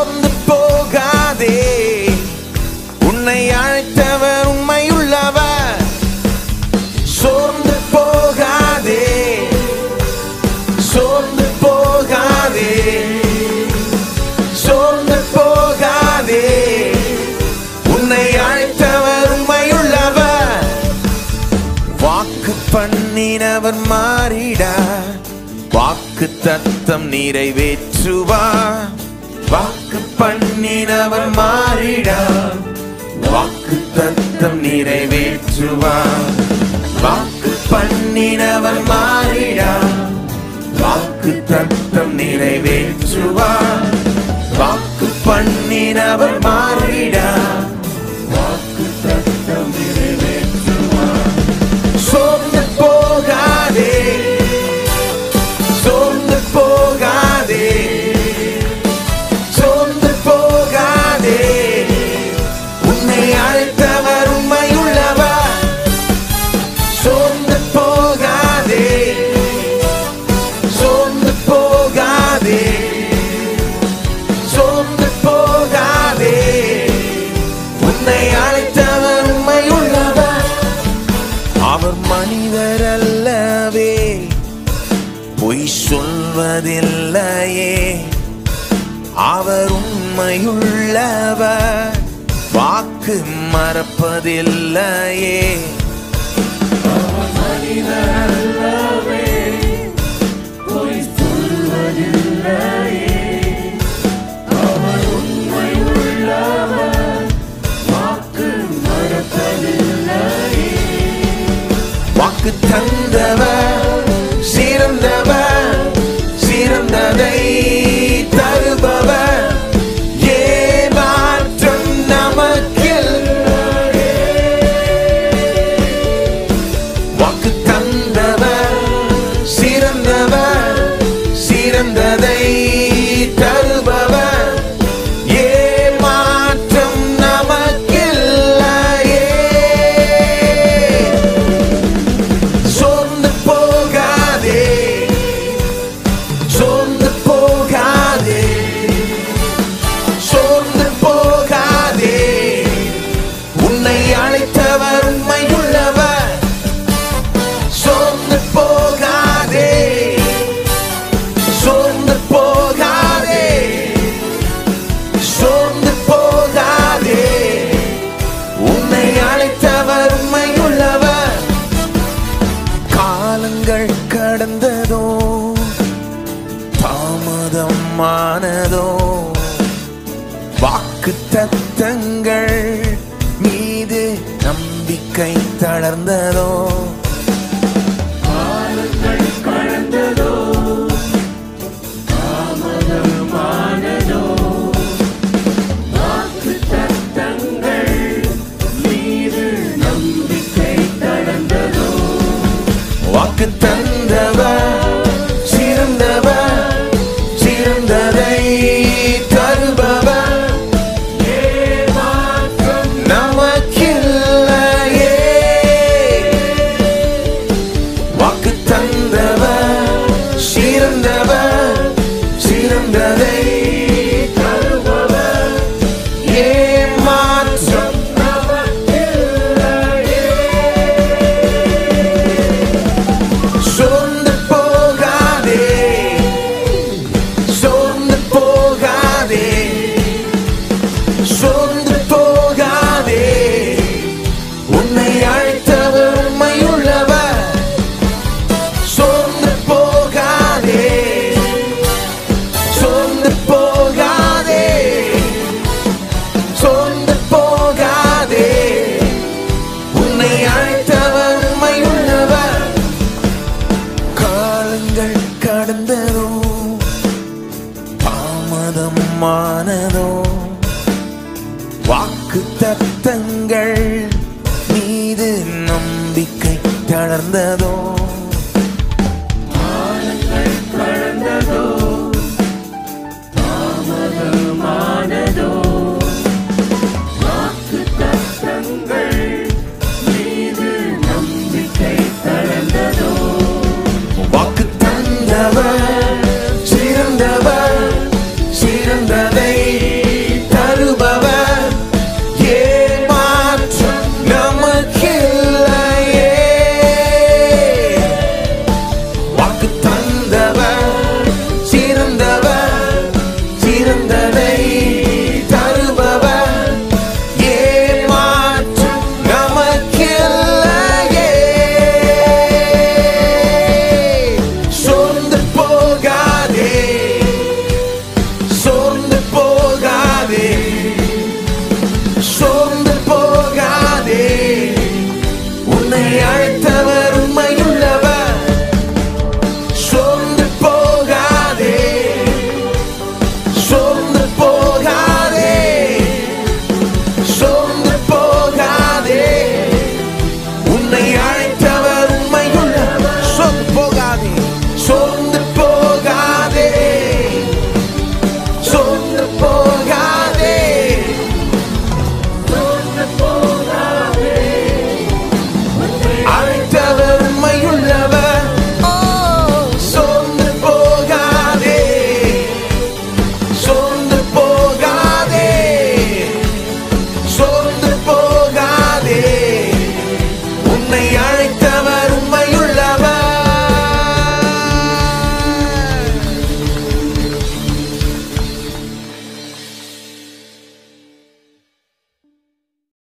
சோர்ந்து போகாதே, உன்னை அழைத்தவர் உண்மையுள்ளவர். சோர்ந்து போகாதே, சோர்ந்து போகாதே, சோர்ந்து போகாதே, உன்னை அழைத்தவர் உண்மையுள்ளவர். வாக்கு பண்ணினவர் மாறிடார், வாக்கு தத்தம் நிறைவேற்றுவார். வாக்கு பண்ணினவர் மாறிடார், வாக்கு தத்தம் நிறைவேற்றுவார். வாக்கு பண்ணினவர் மாறிடார், வாக்கு தத்தம் நிறைவேற்றுவார். வாக்கு பண்ணினவர் மாறிடார், வாக்கு தத்தம் நிறைவேற்றுவார். சோர்ந்து போகாதே, சோர்ந்து போகாதே, சோர்ந்து போகாதே, உன்னை அழைத்தவர் உண்மையுள்ளவர். சோர்ந்து போகாதே, சோர்ந்து போகாதே, சோர்ந்து போகாதே, உன்னை அழைத்தவர் உண்மையுள்ளவர். அவர் மனிதர் அல்லவே, பொய் சொல்வதில்லையே. அவர் உண்மையுள்ளவர், வாக்கு மறப்பதில்லையே. அவர் மனிதர் அல்லவே, பொய் சொல்வதில்லையே. அவர் உண்மையுள்ளவர், வாக்கு மறப்பதில்லையே. வாக்கு தந்தவர் சிறந்தவர், சிறந்ததை தருபவர். ஏமாற்றம் நமக்கில்லையே. வாக்கு தந்தவர் சிறந்தவர், சிறந்ததை தருபவர். ஏமாற்றம் நமக்கில்லையே. சோர்ந்து போகாதே, சோர்ந்து போகாதே, சோர்ந்து போகாதே, உன்னை அழைத்தவர் உண்மையுள்ளவர். சோர்ந்து போகாதே, சோர்ந்து போகாதே, சோர்ந்து போகாதே, உன்னை அழைத்தவர் உண்மையுள்ளவர். காலங்கள் கடந்ததோ, தாமதமானதோ, வாக்கு தத்தங்கள் மீது நம்பிக்கை தளர்ந்ததோ. காலங்கள் கடந்ததோ, தாமதமானதோ, வாக்கு தத்தங்கள் மீது நம்பிக்கை தளர்ந்ததோ. வாக்கு தந்தவர் சிறந்தவர், சிறந்ததை தருபவர். ஏமாற்றம் நமக்கில்லையே. வாக்கு தந்தவர் சிறந்தவர், சிறந்ததை தருபவர். ஏமாற்றம் நமக்கில்லையே. சோர்ந்து போகாதே, சோர்ந்து போகாதே, சோர்ந்து போகாதே, உன்னை அழைத்தவர் உண்மையுள்ளவர். சோர்ந்து போகாதே, சோர்ந்து போகாதே, சோர்ந்து போகாதே, உன்னை அழைத்தவர் உண்மையுள்ளவர். காலங்கள் கடந்ததோ, தாமதமானதோ, வாக்கு தத்தங்கள் மீது நம்பிக்கை தளர்ந்ததோ. காலங்கள் கடந்ததோ, தாமதமானதோ, வாக்கு தத்தங்கள் மீது நம்பிக்கை தளர்ந்ததோ. வாக்கு தந்தவர் சிறந்தவர், சிறந்ததை சொன்ன